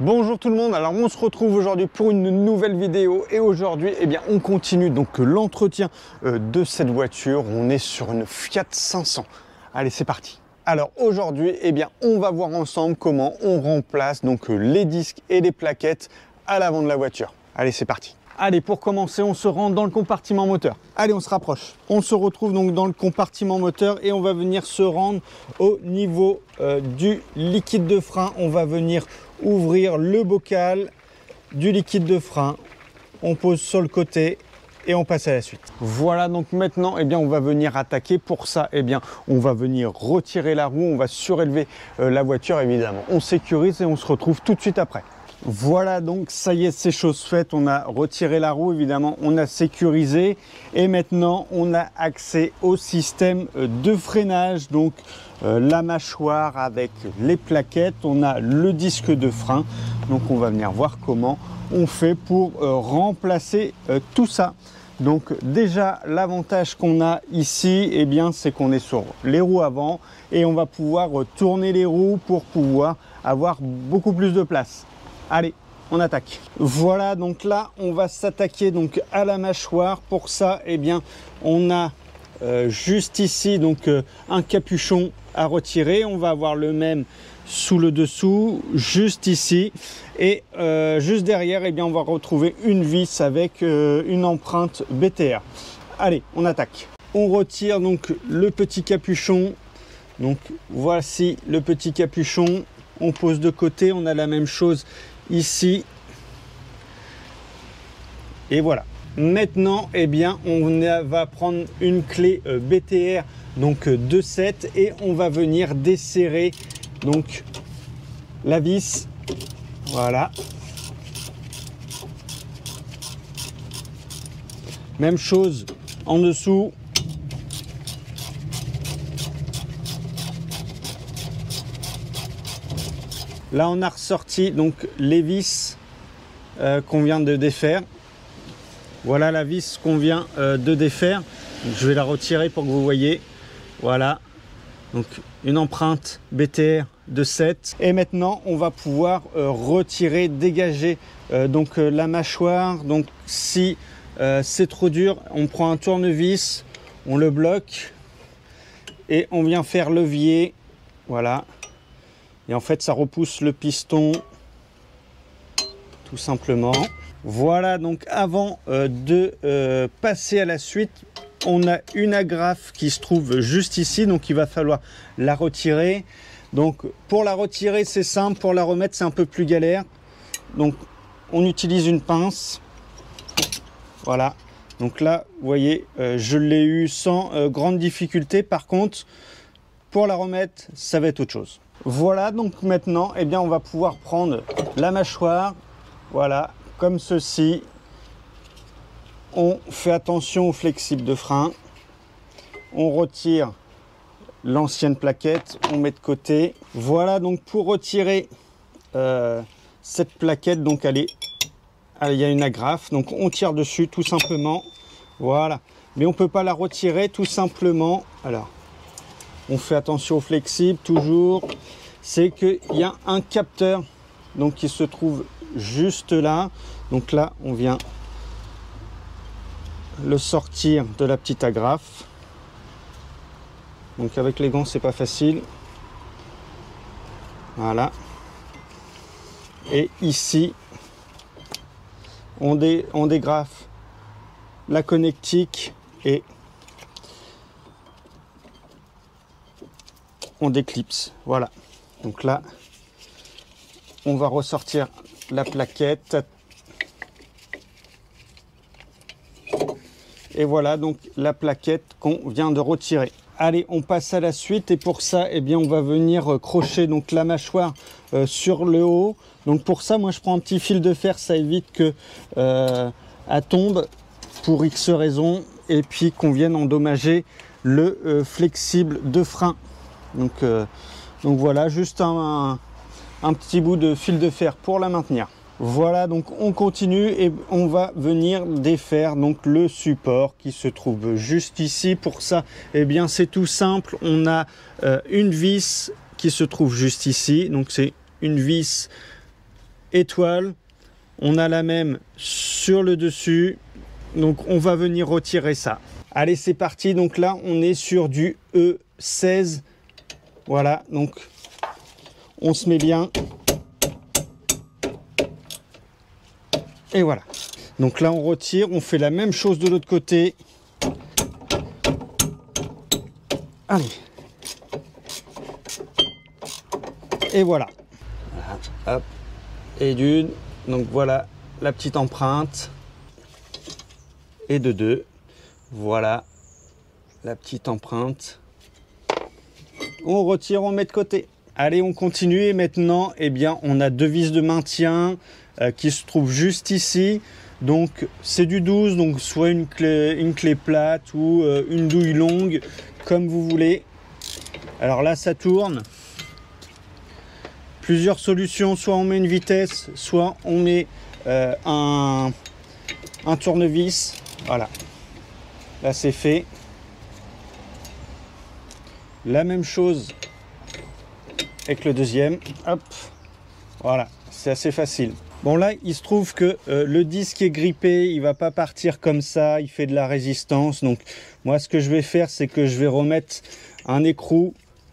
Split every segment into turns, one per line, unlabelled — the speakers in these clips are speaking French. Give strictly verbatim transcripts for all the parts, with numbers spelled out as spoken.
Bonjour tout le monde, alors on se retrouve aujourd'hui pour une nouvelle vidéo et aujourd'hui eh bien on continue donc l'entretien de cette voiture. On est sur une Fiat cinq cents. Allez, c'est parti. Alors aujourd'hui eh bien on va voir ensemble comment on remplace donc les disques et les plaquettes à l'avant de la voiture. Allez, c'est parti. Allez, pour commencer, on se rend dans le compartiment moteur. Allez, on se rapproche. On se retrouve donc dans le compartiment moteur et on va venir se rendre au niveau euh, du liquide de frein. On va venir ouvrir le bocal du liquide de frein. On pose sur le côté et on passe à la suite. Voilà, donc maintenant, eh bien, on va venir attaquer. Pour ça, eh bien, on va venir retirer la roue. On va surélever euh, la voiture, évidemment. On sécurise et on se retrouve tout de suite après. Voilà, donc ça y est, c'est chose faite. On a retiré la roue, évidemment, on a sécurisé et maintenant on a accès au système de freinage, donc euh, la mâchoire avec les plaquettes, on a le disque de frein. Donc on va venir voir comment on fait pour euh, remplacer euh, tout ça. Donc déjà, l'avantage qu'on a ici, eh bien, c'est qu'on est sur les roues avant et on va pouvoir tourner les roues pour pouvoir avoir beaucoup plus de place. Allez, on attaque. Voilà, donc là, on va s'attaquer donc à la mâchoire. Pour ça, eh bien, on a euh, juste ici donc euh, un capuchon à retirer. On va avoir le même sous le dessous, juste ici. Et euh, juste derrière, eh bien, on va retrouver une vis avec euh, une empreinte B T R. Allez, on attaque. On retire donc le petit capuchon. Donc voici le petit capuchon. On pose de côté. On a la même chose ici et voilà. Maintenant, eh bien, on va prendre une clé B T R donc deux sept et on va venir desserrer donc la vis. Voilà. Même chose en dessous. Là, on a ressorti donc les vis euh, qu'on vient de défaire. Voilà la vis qu'on vient euh, de défaire. Donc, je vais la retirer pour que vous voyez. Voilà. Donc une empreinte B T R de sept. Et maintenant, on va pouvoir euh, retirer, dégager euh, donc euh, la mâchoire. Donc si euh, c'est trop dur, on prend un tournevis, on le bloque et on vient faire levier. Voilà. Et en fait, ça repousse le piston, tout simplement. Voilà, donc avant euh, de euh, passer à la suite, on a une agrafe qui se trouve juste ici. Donc, il va falloir la retirer. Donc, pour la retirer, c'est simple. Pour la remettre, c'est un peu plus galère. Donc, on utilise une pince. Voilà. Donc là, vous voyez, euh, je l'ai eu sans euh, grande difficulté. Par contre, pour la remettre, ça va être autre chose. Voilà, donc maintenant, eh bien, on va pouvoir prendre la mâchoire, voilà, comme ceci. On fait attention au flexible de frein. On retire l'ancienne plaquette, on met de côté. Voilà, donc pour retirer euh, cette plaquette, donc elle est, il y a une agrafe, donc on tire dessus tout simplement. Voilà, mais on ne peut pas la retirer tout simplement. Alors, on fait attention au flexible, toujours. C'est qu'il y a un capteur donc, qui se trouve juste là. Donc là, on vient le sortir de la petite agrafe. Donc avec les gants, c'est pas facile. Voilà. Et ici, on, dé, on dégrafe la connectique et on déclipse. Voilà. Donc là, on va ressortir la plaquette. Et voilà donc la plaquette qu'on vient de retirer. Allez, on passe à la suite et pour ça, eh bien, on va venir crocher donc la mâchoire euh, sur le haut. Donc pour ça, moi, je prends un petit fil de fer, ça évite que euh, elle tombe pour X raisons et puis qu'on vienne endommager le euh, flexible de frein. Donc euh, Donc voilà, juste un, un, un petit bout de fil de fer pour la maintenir. Voilà, donc on continue et on va venir défaire donc le support qui se trouve juste ici. Pour ça, eh bien c'est tout simple. On a euh, une vis qui se trouve juste ici. Donc c'est une vis étoile. On a la même sur le dessus. Donc on va venir retirer ça. Allez, c'est parti. Donc là, on est sur du E seize. Voilà, donc on se met bien. Et voilà. Donc là, on retire. On fait la même chose de l'autre côté. Allez. Et voilà. Hop. Et d'une. Donc voilà la petite empreinte. Et de deux. Voilà la petite empreinte. On retire, on met de côté. Allez, on continue. Et maintenant, eh bien, on a deux vis de maintien euh, qui se trouvent juste ici. Donc, c'est du douze, donc soit une clé, une clé plate ou euh, une douille longue, comme vous voulez. Alors là, ça tourne. Plusieurs solutions. Soit on met une vitesse, soit on met euh, un, un tournevis. Voilà. Là, c'est fait. La même chose avec le deuxième. Hop. Voilà. C'est assez facile. Bon, là, il se trouve que euh, le disque est grippé. Il ne va pas partir comme ça. Il fait de la résistance. Donc, moi, ce que je vais faire, c'est que je vais remettre un écrou.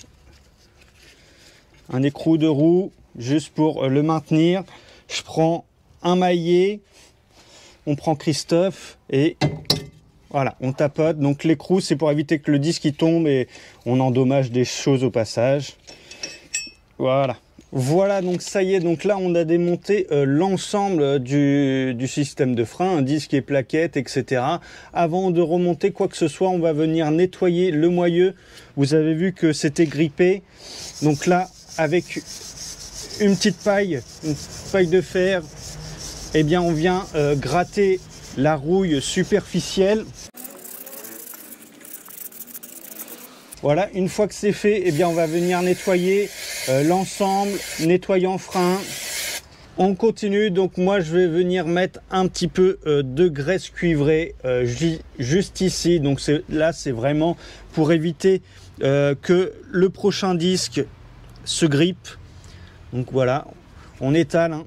Un écrou de roue, juste pour euh, le maintenir. Je prends un maillet. On prend Christophe et... Voilà, on tapote. Donc l'écrou, c'est pour éviter que le disque il tombe et on endommage des choses au passage. Voilà. Voilà, donc ça y est. Donc là, on a démonté euh, l'ensemble du, du système de frein, un disque et plaquettes, et cetera. Avant de remonter quoi que ce soit, on va venir nettoyer le moyeu. Vous avez vu que c'était grippé. Donc là, avec une petite paille, une paille de fer, eh bien, on vient euh, gratter la rouille superficielle. Voilà, une fois que c'est fait, eh bien on va venir nettoyer euh, l'ensemble, nettoyant frein. On continue, donc moi je vais venir mettre un petit peu euh, de graisse cuivrée euh, juste ici. Donc là c'est vraiment pour éviter euh, que le prochain disque se grippe. Donc voilà, on étale. Hein.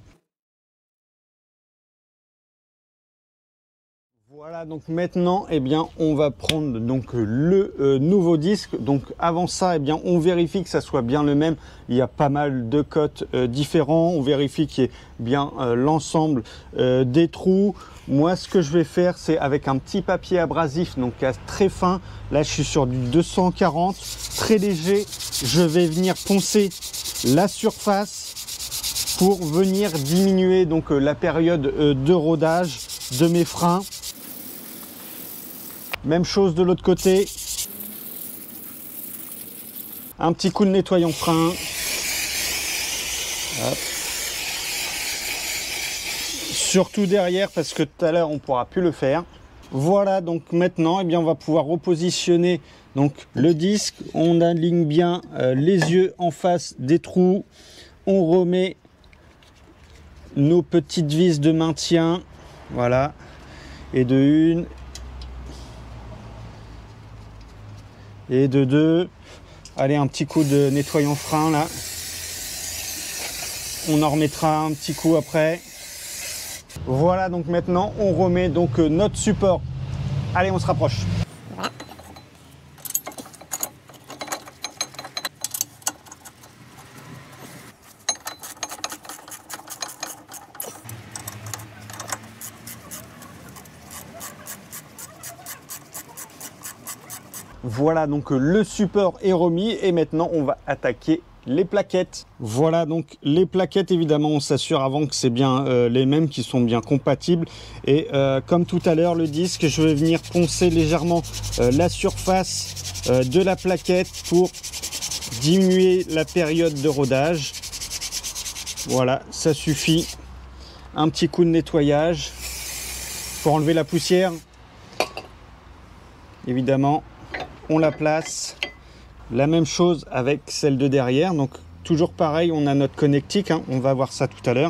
Voilà, donc maintenant, eh bien, on va prendre donc le euh, nouveau disque. Donc avant ça, eh bien, on vérifie que ça soit bien le même. Il y a pas mal de cotes euh, différents. On vérifie qu'il y ait bien euh, l'ensemble euh, des trous. Moi, ce que je vais faire, c'est avec un petit papier abrasif, donc très fin. Là, je suis sur du deux cent quarante, très léger. Je vais venir poncer la surface pour venir diminuer donc euh, la période euh, de rodage de mes freins. Même chose de l'autre côté. Un petit coup de nettoyant frein. Hop. Surtout derrière parce que tout à l'heure on ne pourra plus le faire. Voilà, donc maintenant eh bien, on va pouvoir repositionner donc, le disque. On aligne bien euh, les yeux en face des trous. On remet nos petites vis de maintien. Voilà. Et de une. Et de deux. Allez, un petit coup de nettoyant frein là. On en remettra un petit coup après. Voilà, donc maintenant on remet donc notre support. Allez, on se rapproche. Voilà, donc le support est remis et maintenant on va attaquer les plaquettes. Voilà, donc les plaquettes, évidemment on s'assure avant que c'est bien euh, les mêmes, qui sont bien compatibles. Et euh, comme tout à l'heure, le disque, je vais venir poncer légèrement euh, la surface euh, de la plaquette pour diminuer la période de rodage. Voilà, ça suffit. Un petit coup de nettoyage pour enlever la poussière. Évidemment, on la place. La même chose avec celle de derrière. Donc toujours pareil, on a notre connectique, hein. On va voir ça tout à l'heure.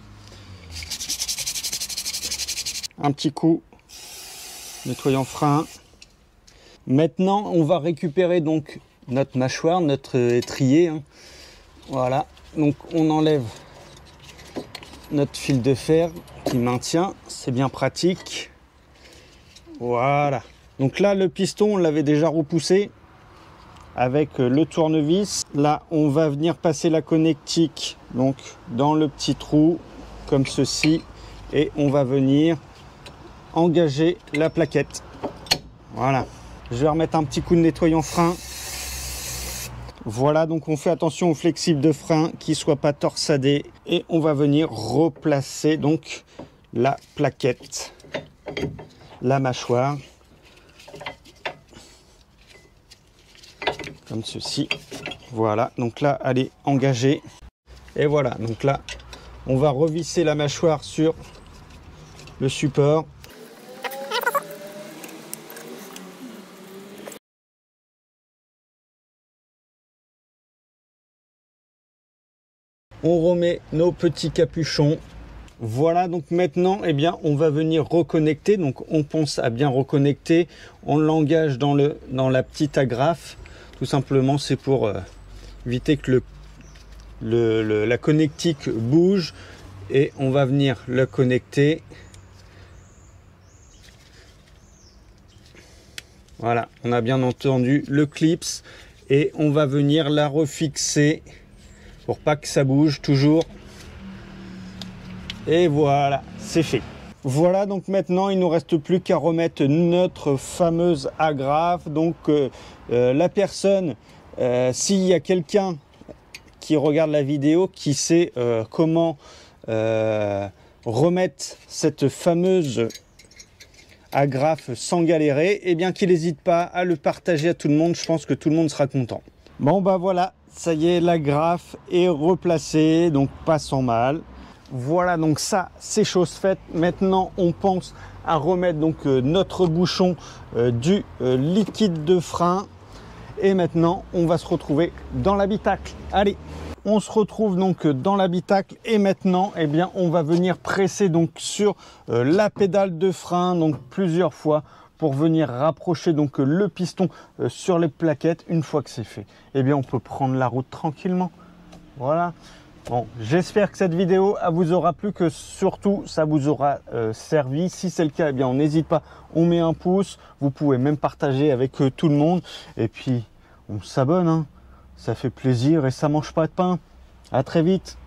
Un petit coup, nettoyant frein. Maintenant, on va récupérer donc notre mâchoire, notre étrier, hein. Voilà, donc on enlève notre fil de fer qui maintient, c'est bien pratique. Voilà. Donc là, le piston, on l'avait déjà repoussé avec le tournevis. Là, on va venir passer la connectique donc dans le petit trou comme ceci et on va venir engager la plaquette. Voilà. Je vais remettre un petit coup de nettoyant frein. Voilà, donc on fait attention au flexible de frein qui ne soit pas torsadé et on va venir replacer donc la plaquette, la mâchoire, comme ceci. Voilà, donc là elle est engagée et voilà, donc là on va revisser la mâchoire sur le support. On remet nos petits capuchons. Voilà, donc maintenant, eh bien, on va venir reconnecter. Donc, on pense à bien reconnecter. On l'engage dans, le, dans la petite agrafe. Tout simplement, c'est pour euh, éviter que le, le, le, la connectique bouge. Et on va venir le connecter. Voilà, on a bien entendu le clips. Et on va venir la refixer pour pas que ça bouge toujours. Et voilà, c'est fait. Voilà, donc maintenant il nous reste plus qu'à remettre notre fameuse agrafe. Donc euh, euh, la personne, euh, s'il y a quelqu'un qui regarde la vidéo qui sait euh, comment euh, remettre cette fameuse agrafe sans galérer, et bien qu'il n'hésite pas à le partager à tout le monde. Je pense que tout le monde sera content. Bon bah voilà, ça y est, l'agrafe est replacée, donc pas sans mal. Voilà, donc ça, c'est chose faite. Maintenant, on pense à remettre donc euh, notre bouchon euh, du euh, liquide de frein. Et maintenant, on va se retrouver dans l'habitacle. Allez, on se retrouve donc dans l'habitacle. Et maintenant, eh bien, on va venir presser donc sur euh, la pédale de frein, donc plusieurs fois, pour venir rapprocher donc le piston euh, sur les plaquettes. Une fois que c'est fait, eh bien, on peut prendre la route tranquillement. Voilà. Bon, j'espère que cette vidéo vous aura plu, que surtout ça vous aura euh, servi. Si c'est le cas, eh bien, on n'hésite pas, on met un pouce. Vous pouvez même partager avec euh, tout le monde. Et puis, on s'abonne, hein. Ça fait plaisir et ça mange pas de pain. À très vite.